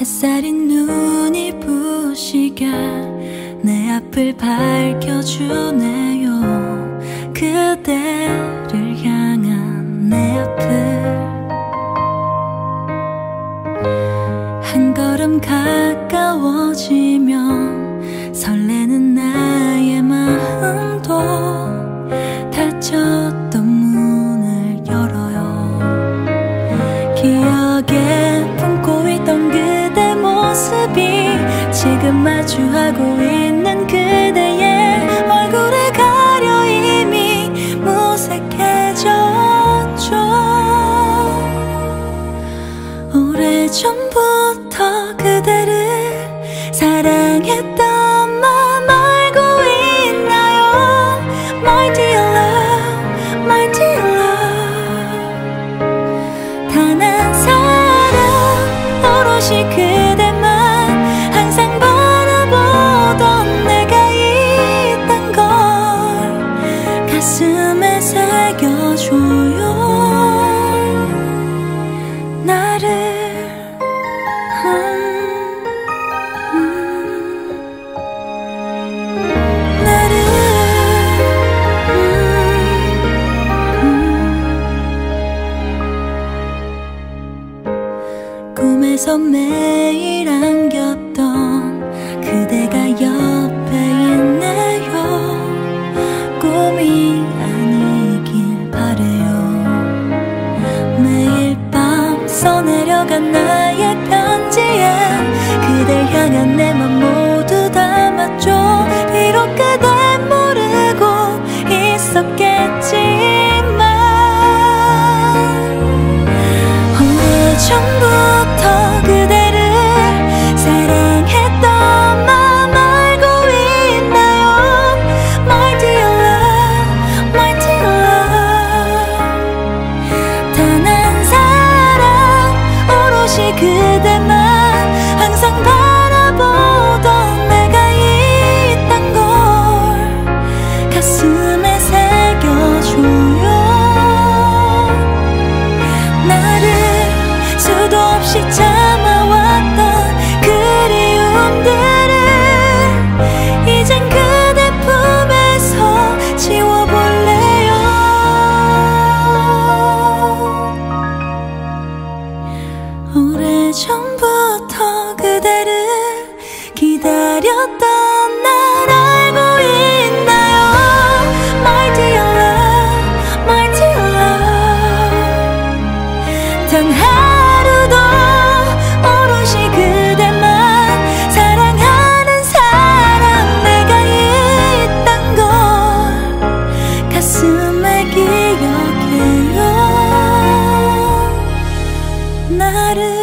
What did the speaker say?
햇살이 눈이 부시게 내 앞을 밝혀주네요. 그대를 향한 내 앞을 한 걸음 가까워지면 설레는 나의 마음도 닫혔던 문을 열어요. 기억에 품고 있던 그대 모습이 지금 마주하고 있는 그대의 얼굴에 가려 이미 무색해졌죠. 오래전부터 그대를 사랑했던 맘 알고 있나요? My dear love, my dear love. 단 한 사람 오롯이 그대만 항상 바라보던 내가 있단 걸 가슴에 새겨줘요. 나를 꿈에서 매일 안겼던 그대가 옆에 있네요. 꿈이 아니길 바래요. 매일 밤 써내려간 나의 편지에 그댈 향한 내 맘 모두 담았죠. 비록 그댄 모르고 있었겠지만 오래전부터 그대를 사랑했던 맘 알고 있나요? My dear love, my dear love. 단 한 사람 오롯이 그대만 항상 바라보던 내가 있단 걸 가슴에 새겨줘요. 나를 수도 없이 참아왔던 그리움들을 이젠 그대 품에서 지워볼래요. 오래전부터 그대를 기다렸던 날 알고 있나요? My dear love, my dear love. 단 하루도 오롯이 그대만 사랑하는 사람 내가 있단 걸 가슴에 기억해요. 나를